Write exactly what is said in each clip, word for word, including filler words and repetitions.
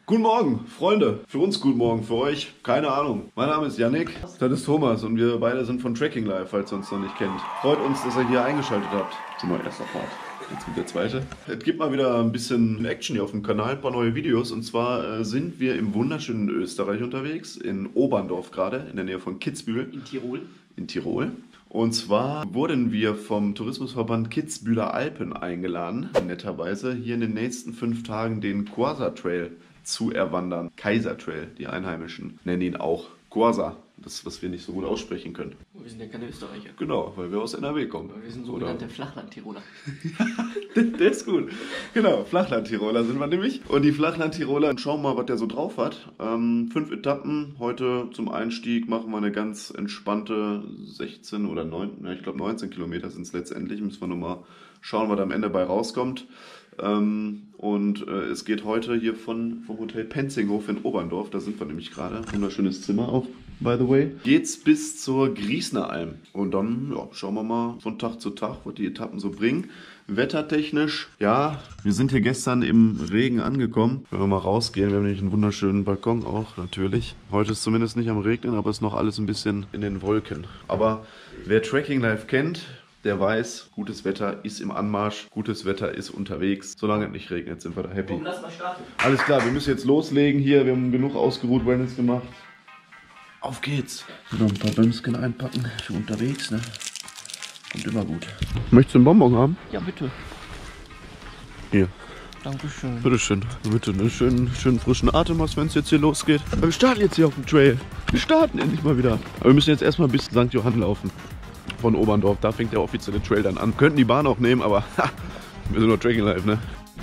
Guten Morgen, Freunde. Für uns guten Morgen, für euch keine Ahnung. Mein Name ist Yannick, das ist Thomas und wir beide sind von Tracking Life, falls ihr uns noch nicht kennt. Freut uns, dass ihr hier eingeschaltet habt. Das ist mein erster Part. Jetzt kommt der zweite. Es gibt mal wieder ein bisschen Action hier auf dem Kanal, ein paar neue Videos. Und zwar äh, sind wir im wunderschönen Österreich unterwegs, in Oberndorf gerade, in der Nähe von Kitzbühel. In Tirol. In Tirol. Und zwar wurden wir vom Tourismusverband Kitzbühler Alpen eingeladen, netterweise hier in den nächsten fünf Tagen den Quasar Trail zu erwandern. Kaiser Trail, die Einheimischen nennen ihn auch Quasar. Das, was wir nicht so gut aussprechen können. Wir sind ja keine Österreicher. Genau, weil wir aus N R W kommen. Wir sind sogenannte Flachland-Tiroler. Der ist gut. Genau, Flachland-Tiroler sind wir nämlich. Und die Flachland-Tiroler, schauen wir mal, was der so drauf hat. Ähm, fünf Etappen. Heute zum Einstieg machen wir eine ganz entspannte sechzehn oder neunzehn, ja, ich glaube neunzehn Kilometer sind es letztendlich. Müssen wir nur mal schauen, was da am Ende bei rauskommt. Ähm, und äh, es geht heute hier von, vom Hotel Penzinghof in Oberndorf, da sind wir nämlich gerade. Wunderschönes Zimmer auch, by the way. Geht's bis zur Griesner Alm. Und dann ja, schauen wir mal von Tag zu Tag, was die Etappen so bringen. Wettertechnisch, ja, wir sind hier gestern im Regen angekommen. Wenn wir mal rausgehen, wir haben nämlich einen wunderschönen Balkon auch, natürlich. Heute ist zumindest nicht am Regnen, aber es ist noch alles ein bisschen in den Wolken. Aber wer Tracking Life kennt, der weiß, gutes Wetter ist im Anmarsch, gutes Wetter ist unterwegs. Solange es nicht regnet, sind wir da happy. Komm, lass mal starten. Alles klar, wir müssen jetzt loslegen hier. Wir haben genug ausgeruht, Wellness gemacht. Auf geht's. Noch ein paar Bömsken einpacken für unterwegs, ne? Kommt immer gut. Möchtest du einen Bonbon haben? Ja, bitte. Hier. Dankeschön. Bitteschön. Damit du einen schönen, schönen frischen Atem hast, wenn es jetzt hier losgeht. Aber wir starten jetzt hier auf dem Trail. Wir starten endlich mal wieder. Aber wir müssen jetzt erstmal bis Sankt Johann laufen. Von Oberndorf, da fängt der offizielle Trail dann an. Könnten die Bahn auch nehmen, aber ha, wir sind nur Tracking Life, ne?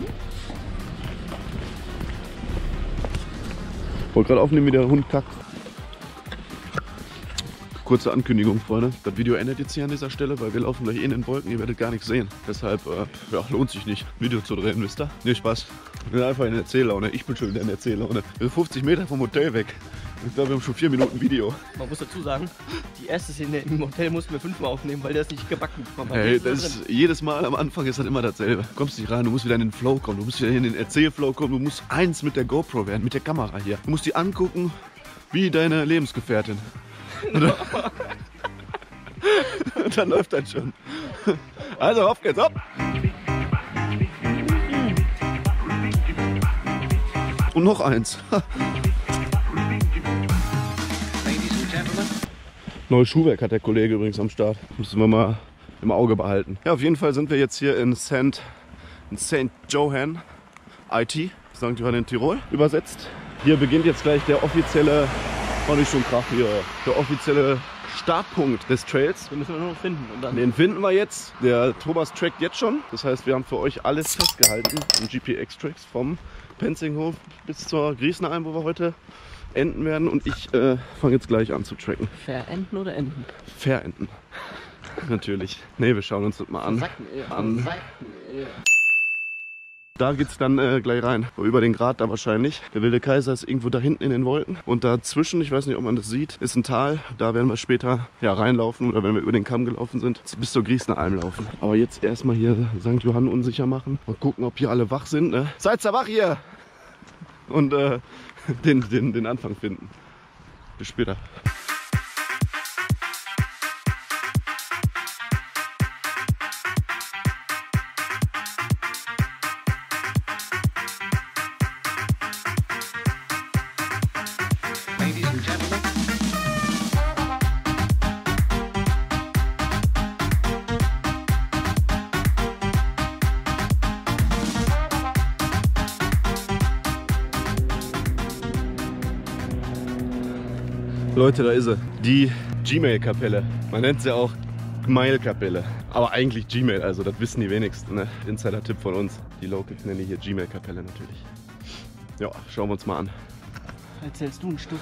Wollte gerade aufnehmen, wie der Hund kackt. Kurze Ankündigung, Freunde. Das Video endet jetzt hier an dieser Stelle, weil wir laufen gleich eh in den Wolken. Ihr werdet gar nichts sehen. Deshalb, äh, ja, lohnt sich nicht, Video zu drehen, wisst ihr? Nee, Spaß. Wir sind einfach in der Erzähllaune. Ich bin schon in der Erzähllaune. Wir sind fünfzig Meter vom Hotel weg. Ich glaube, wir haben schon vier Minuten Video. Man muss dazu sagen, die erste Szene im Hotel mussten wir fünfmal aufnehmen, weil der es nicht gebacken bekommen hat. Hey, das ist, jedes Mal am Anfang ist das immer dasselbe. Du kommst nicht rein, du musst wieder in den Flow kommen, du musst wieder in den Erzählflow kommen, du musst eins mit der GoPro werden, mit der Kamera hier. Du musst die angucken wie deine Lebensgefährtin. Und dann, und dann läuft das schon. Also, auf geht's, hopp! Und noch eins. Neues Schuhwerk hat der Kollege übrigens am Start. Müssen wir mal im Auge behalten. Ja, auf jeden Fall sind wir jetzt hier in Sankt in Sankt Johann, I T, Sankt Johann in Tirol, übersetzt. Hier beginnt jetzt gleich der offizielle, oh nicht schon Krach hier, der offizielle Startpunkt des Trails. Den müssen wir nur noch finden. Und dann Den finden wir jetzt. Der Thomas trackt jetzt schon. Das heißt, wir haben für euch alles festgehalten im G P X-Tracks vom Penzinghof bis zur Griesner Alm, wo wir heute enden werden. Und ich äh, fange jetzt gleich an zu tracken. verenden oder enden? Verenden. Natürlich. Ne, wir schauen uns das mal an. Sacken, äh, an. Seiten, äh. Da geht's dann äh, gleich rein. Über den Grat da wahrscheinlich. Der Wilde Kaiser ist irgendwo da hinten in den Wolken. Und dazwischen, ich weiß nicht, ob man das sieht, ist ein Tal. Da werden wir später ja, reinlaufen oder wenn wir über den Kamm gelaufen sind, bis zur Griesner Alm laufen. Aber jetzt erstmal hier Sankt Johann unsicher machen. Mal gucken, ob hier alle wach sind. Ne? Seid ihr wach hier! Und äh, den, den, den Anfang finden. Bis später. Leute, da ist sie. Die Gmail-Kapelle. Man nennt sie auch Gmail-Kapelle. Aber eigentlich Gmail, also das wissen die wenigsten. Ne? Insider-Tipp von uns. Die Locals nennen die hier Gmail-Kapelle natürlich. Ja, schauen wir uns mal an. Erzählst du ein Stück?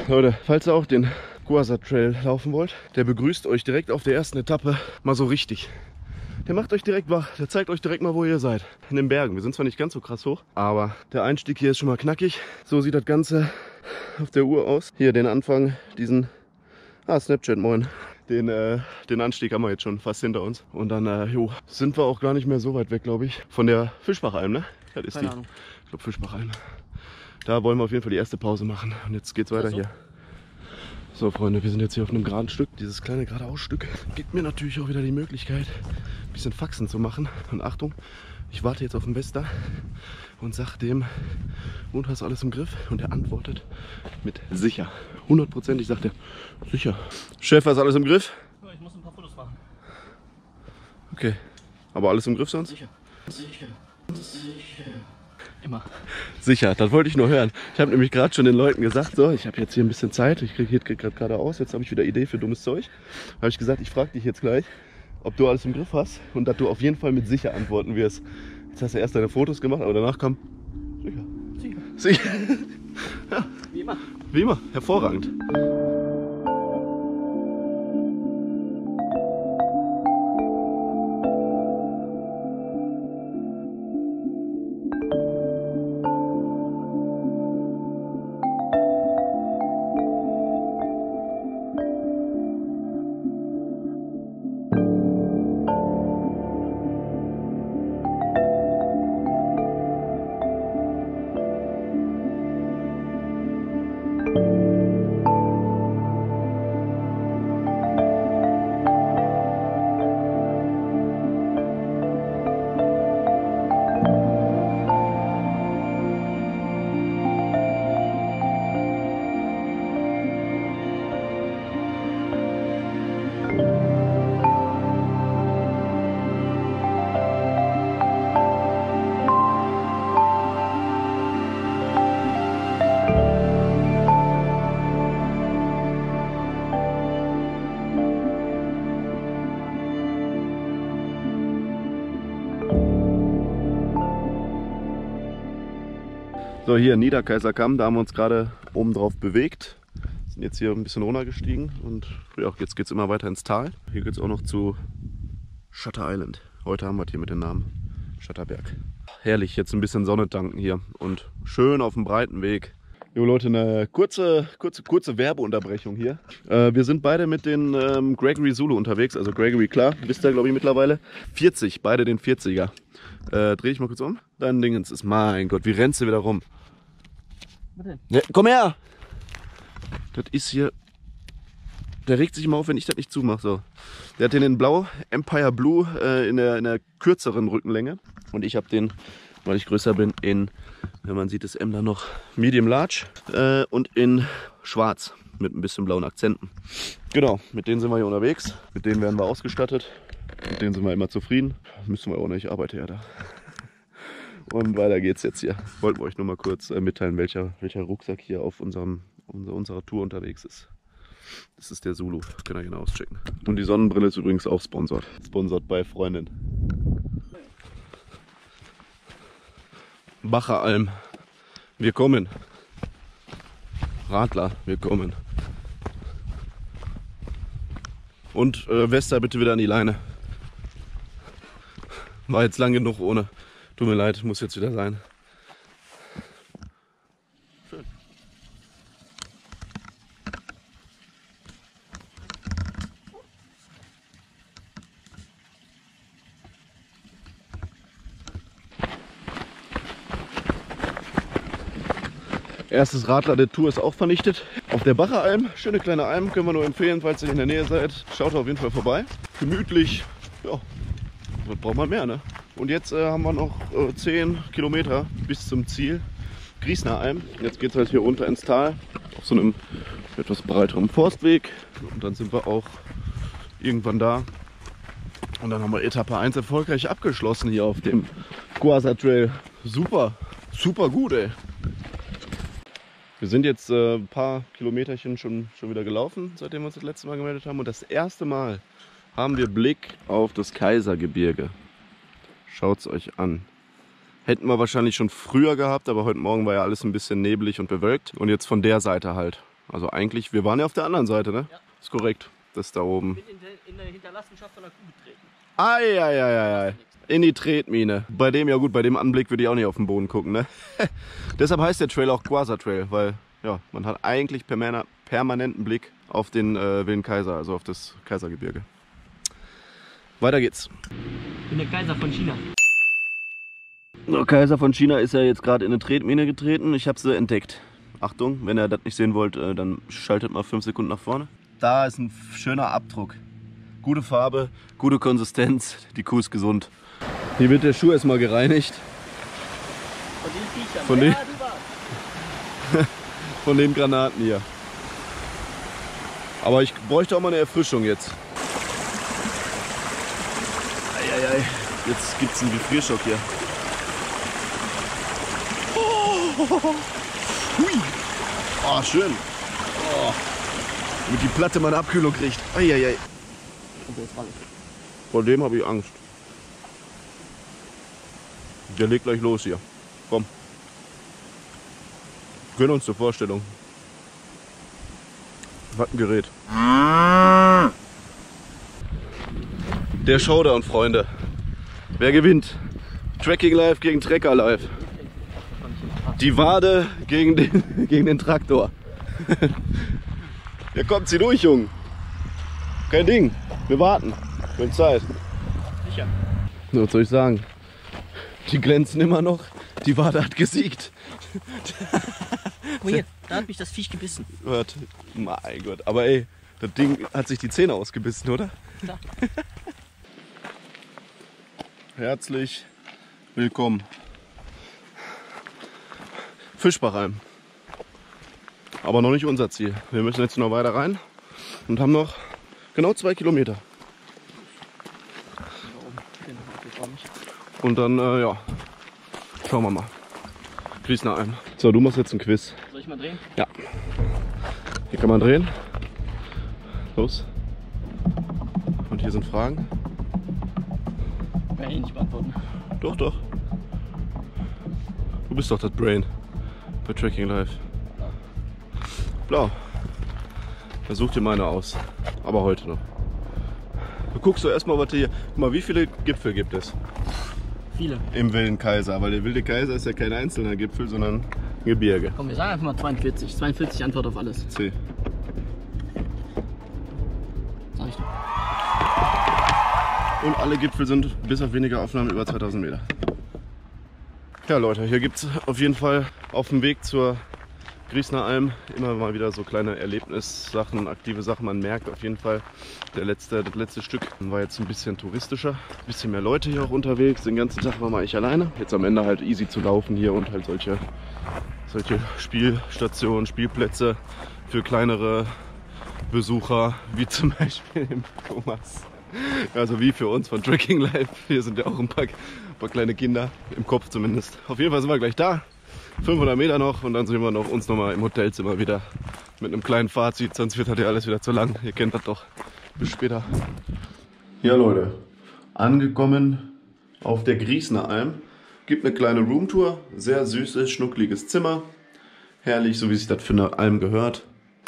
Leute, falls ihr auch den Guasa Trail laufen wollt, der begrüßt euch direkt auf der ersten Etappe mal so richtig. Der macht euch direkt wach, der zeigt euch direkt mal, wo ihr seid. In den Bergen. Wir sind zwar nicht ganz so krass hoch, aber der Einstieg hier ist schon mal knackig. So sieht das Ganze auf der Uhr aus. Hier den Anfang, diesen... Ah, Snapchat, moin. Den, äh, den Anstieg haben wir jetzt schon fast hinter uns. Und dann äh, jo, sind wir auch gar nicht mehr so weit weg, glaube ich. Von der Fischbachalm, ne? Das ist Keine die. Ahnung. Ich glaube Fischbachalm. Da wollen wir auf jeden Fall die erste Pause machen. Und jetzt geht's weiter so? hier. So Freunde, wir sind jetzt hier auf einem geraden Stück. Dieses kleine geradeaus-Stück gibt mir natürlich auch wieder die Möglichkeit, ein bisschen Faxen zu machen. Und Achtung, ich warte jetzt auf den Bester und sag dem, und hast alles im Griff? Und er antwortet mit sicher. hundertprozentig sagt er, sicher. Chef, hast alles im Griff? Ja, ich muss ein paar Fotos machen. Okay. Aber alles im Griff sonst? Sicher. Sicher. Sicher. Immer. Sicher, das wollte ich nur hören. Ich habe nämlich gerade schon den Leuten gesagt, so, ich habe jetzt hier ein bisschen Zeit, ich kriege krieg gerade geradeaus, jetzt habe ich wieder Idee für dummes Zeug. Da habe ich gesagt, ich frage dich jetzt gleich, ob du alles im Griff hast und dass du auf jeden Fall mit sicher antworten wirst. Jetzt hast du erst deine Fotos gemacht, aber danach kam sicher. Sicher. Sicher. Ja, Wie immer. wie immer, hervorragend. So, hier Niederkaiserkamm, da haben wir uns gerade oben drauf bewegt. Sind jetzt hier ein bisschen runtergestiegen und ja, jetzt geht es immer weiter ins Tal. Hier geht es auch noch zu Shutter Island. Heute haben wir es hier mit dem Namen Schutterberg. Herrlich, jetzt ein bisschen Sonne tanken hier und schön auf dem breiten Weg. Jo Leute, eine kurze, kurze, kurze Werbeunterbrechung hier. Äh, wir sind beide mit den ähm, Gregory Zulu unterwegs, also Gregory, klar, wisst ihr glaube ich mittlerweile. vierzig, beide den vierziger. Äh, dreh ich mal kurz um. Dein Dingens ist, mein Gott, wie rennst du wieder rum? Was denn? Ja, komm her! Das ist hier... Der regt sich immer auf, wenn ich das nicht zumache. So. Der hat den in Blau, Empire Blue, äh, in, der, in der kürzeren Rückenlänge. Und ich habe den, weil ich größer bin, in, wenn man sieht, das M da noch, Medium Large äh, und in Schwarz mit ein bisschen blauen Akzenten. Genau, mit denen sind wir hier unterwegs. Mit denen werden wir ausgestattet. Mit denen sind wir immer zufrieden. Müssen wir auch nicht, ich arbeite ja da. Und weiter geht's jetzt hier. Wollten wir euch nur mal kurz äh, mitteilen, welcher, welcher Rucksack hier auf unserem, unser, unserer Tour unterwegs ist. Das ist der Zulu, könnt ihr gerne auschecken. Und die Sonnenbrille ist übrigens auch sponsort. Sponsort bei Freundin. Bacheralm, wir kommen. Radler, wir kommen. Und äh, Wester bitte wieder an die Leine. War jetzt lang genug ohne. Tut mir leid, muss jetzt wieder sein. Schön. Erstes Radler der Tour ist auch vernichtet. Auf der Bacheralm, schöne kleine Alm, können wir nur empfehlen, falls ihr in der Nähe seid. Schaut auf jeden Fall vorbei. Gemütlich, ja, was braucht man mehr, ne? Und jetzt äh, haben wir noch äh, zehn Kilometer bis zum Ziel, Griesner Alm. Jetzt geht es halt hier runter ins Tal, auf so einem etwas breiteren Forstweg. Und dann sind wir auch irgendwann da. Und dann haben wir Etappe eins erfolgreich abgeschlossen hier auf dem Guasa Trail. Super, super gut, ey. Wir sind jetzt äh, ein paar Kilometerchen schon, schon wieder gelaufen, seitdem wir uns das letzte Mal gemeldet haben. Und das erste Mal haben wir Blick auf das Kaisergebirge. Schaut es euch an. Hätten wir wahrscheinlich schon früher gehabt, aber heute Morgen war ja alles ein bisschen neblig und bewölkt. Und jetzt von der Seite halt. Also eigentlich, wir waren ja auf der anderen Seite, ne? Ja. Ist korrekt. Das ist da oben. Ich bin in, der, in der Hinterlassenschaft von der Kuh getreten. Eieieiei. In die Tretmine. Bei dem, ja gut, bei dem Anblick würde ich auch nicht auf den Boden gucken, ne? Deshalb heißt der Trail auch Quasar Trail, weil ja, man hat eigentlich perman permanenten Blick auf den äh, Wilden Kaiser, also auf das Kaisergebirge. Weiter geht's. Ich bin der Kaiser von China. Der Kaiser von China ist ja jetzt gerade in eine Tretmine getreten. Ich habe sie entdeckt. Achtung, wenn ihr das nicht sehen wollt, äh, dann schaltet mal fünf Sekunden nach vorne. Da ist ein schöner Abdruck. Gute Farbe, gute Konsistenz, die Kuh ist gesund. Hier wird der Schuh erstmal gereinigt. Von den Viechern. Von ja, den- du warst. Von den Granaten hier. Aber ich bräuchte auch mal eine Erfrischung jetzt. Eieiei, jetzt gibt es einen Gefrierschock hier. Oh, hui. Oh, schön. Oh. Damit die Platte mal eine Abkühlung kriegt. Eieiei. Vor dem habe ich Angst. Der legt gleich los hier. Komm. Gönn uns zur Vorstellung. Was ein Gerät. Der Showdown, Freunde. Wer gewinnt? Tracking Live gegen Trecker Live. Die Wade gegen den, gegen den Traktor. Hier kommt sie durch, Jungen. Kein Ding. Wir warten. Wir haben Zeit. Sicher. Was soll ich sagen? Die glänzen immer noch. Die Wade hat gesiegt. Guck mal hier, da hat mich das Viech gebissen. Hört. Mein Gott. Aber ey, das Ding hat sich die Zähne ausgebissen, oder? Klar. Herzlich willkommen. Fischbachheim. Aber noch nicht unser Ziel. Wir müssen jetzt noch weiter rein und haben noch genau zwei Kilometer. Und dann, äh, ja, schauen wir mal. Griesnachalm. So, du machst jetzt ein Quiz. Soll ich mal drehen? Ja. Hier kann man drehen. Los. Und hier sind Fragen. Kann ich nicht beantworten. Doch, doch. Du bist doch das Brain bei Tracking Live. Blau. Versuch dir meine aus. Aber heute noch. Du guckst doch erstmal, was hier. Guck mal, wie viele Gipfel gibt es Viele. im Wilden Kaiser? Weil der Wilde Kaiser ist ja kein einzelner Gipfel, sondern ein Gebirge. Komm, wir sagen einfach mal zweiundvierzig. zweiundvierzig Antwort auf alles. C. Sag ich doch. Und alle Gipfel sind bis auf wenige Aufnahmen über zweitausend Meter. Ja Leute, hier gibt es auf jeden Fall auf dem Weg zur Griesnachalm immer mal wieder so kleine Erlebnissachen, aktive Sachen. Man merkt auf jeden Fall, der letzte, das letzte Stück war jetzt ein bisschen touristischer. Ein bisschen mehr Leute hier auch unterwegs. Den ganzen Tag war mal ich alleine. Jetzt am Ende halt easy zu laufen hier und halt solche, solche Spielstationen, Spielplätze für kleinere Besucher, wie zum Beispiel im Thomas. Also wie für uns von Tracking Live. Hier sind ja auch ein paar, ein paar kleine Kinder, im Kopf zumindest. Auf jeden Fall sind wir gleich da. fünfhundert Meter noch und dann sehen wir noch uns noch mal im Hotelzimmer wieder mit einem kleinen Fazit, sonst wird das ja alles wieder zu lang. Ihr kennt das doch. Bis später. Ja Leute, angekommen auf der Griesnachalm. Gibt eine kleine Roomtour, sehr süßes, schnuckliges Zimmer. Herrlich, so wie sich das für eine Alm gehört.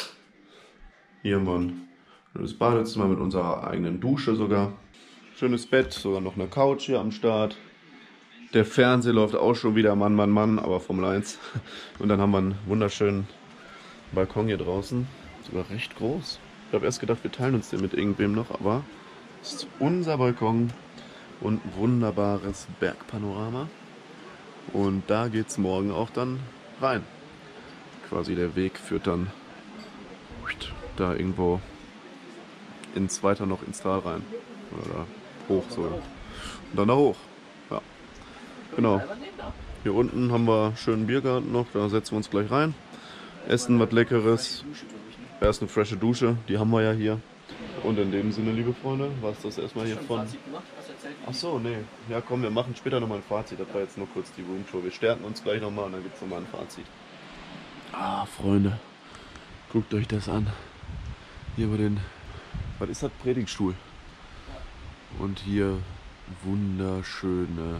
Hier haben wir ein schönes Badezimmer mit unserer eigenen Dusche sogar. Schönes Bett, sogar noch eine Couch hier am Start. Der Fernseher läuft auch schon wieder Mann, Mann, Mann, aber Formel eins. Und dann haben wir einen wunderschönen Balkon hier draußen. Sogar recht groß. Ich habe erst gedacht, wir teilen uns den mit irgendwem noch, aber es ist unser Balkon und ein wunderbares Bergpanorama. Und da geht es morgen auch dann rein. Quasi der Weg führt dann da irgendwo ins weiter noch ins Tal rein. Oder da hoch sogar. Und dann da hoch. Ja. Genau. Hier unten haben wir einen schönen Biergarten noch, da setzen wir uns gleich rein. Essen was Leckeres. Erst eine frische Dusche, die haben wir ja hier. Und in dem Sinne, liebe Freunde, war es das erstmal hier von... Ach so, nee. Ja komm, wir machen später nochmal ein Fazit. Das war jetzt nur kurz die Roomtour. Wir stärken uns gleich nochmal und dann gibt es nochmal ein Fazit. Ah, Freunde. Guckt euch das an. Hier über den... Was ist das? Predigtstuhl. Und hier wunderschöne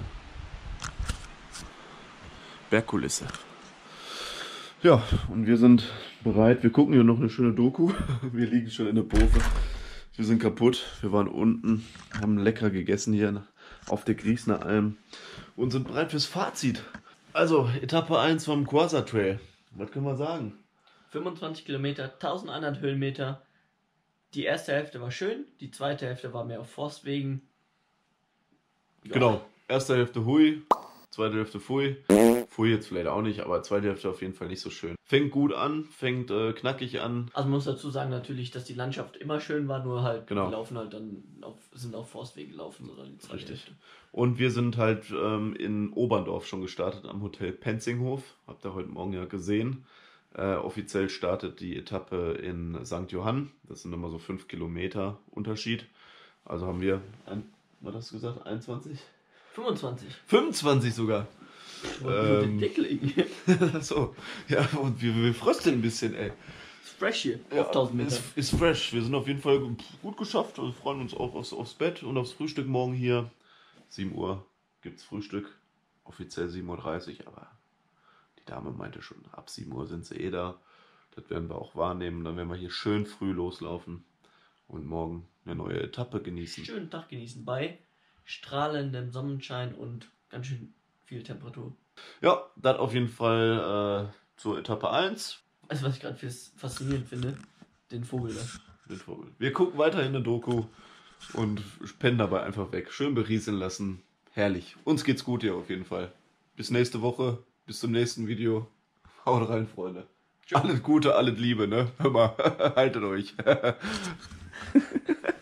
Bergkulisse. Ja, und wir sind bereit. Wir gucken hier noch eine schöne Doku. Wir liegen schon in der Bofe. Wir sind kaputt. Wir waren unten, haben lecker gegessen hier auf der Griesner Alm und sind bereit fürs Fazit. Also, Etappe eins vom Quasar Trail. Was können wir sagen? fünfundzwanzig Kilometer, eintausendeinhundert Höhenmeter. Die erste Hälfte war schön, die zweite Hälfte war mehr auf Forstwegen. Ja. Genau, erste Hälfte hui, zweite Hälfte pfui. Pfui jetzt vielleicht auch nicht, aber zweite Hälfte auf jeden Fall nicht so schön. Fängt gut an, fängt äh, knackig an. Also man muss dazu sagen natürlich, dass die Landschaft immer schön war, nur halt genau. Wir laufen halt dann auf, sind auf Forstwegen gelaufen. Oder die zweite Richtig. Hälfte. Und wir sind halt ähm, in Oberndorf schon gestartet, am Hotel Penzinghof. Habt ihr heute Morgen ja gesehen. Äh, offiziell startet die Etappe in Sankt Johann. Das sind immer so fünf Kilometer Unterschied. Also haben wir, ein, was hast du gesagt, einundzwanzig? fünfundzwanzig. fünfundzwanzig sogar. Ähm, den Deckel irgendwie. so, ja, und wir, wir frösteln ein bisschen, ey. Ist fresh hier, ja, auf tausend Meter. Ist, ist fresh. Wir sind auf jeden Fall gut geschafft. Wir freuen uns auch aufs, aufs Bett und aufs Frühstück morgen hier. sieben Uhr gibt's Frühstück. Offiziell sieben Uhr dreißig, aber die Dame meinte schon, ab sieben Uhr sind sie eh da. Das werden wir auch wahrnehmen. Dann werden wir hier schön früh loslaufen und morgen eine neue Etappe genießen. Schönen Tag genießen bei strahlendem Sonnenschein und ganz schön viel Temperatur. Ja, das auf jeden Fall äh, zur Etappe eins. Also was ich gerade faszinierend finde, den Vogel da. Den Vogel. Wir gucken weiterhin eine Doku und pennen dabei einfach weg. Schön berieseln lassen. Herrlich. Uns geht's gut hier auf jeden Fall. Bis nächste Woche. Bis zum nächsten Video. Haut rein, Freunde. Alles Gute, alles Liebe, ne? Hör mal, haltet euch.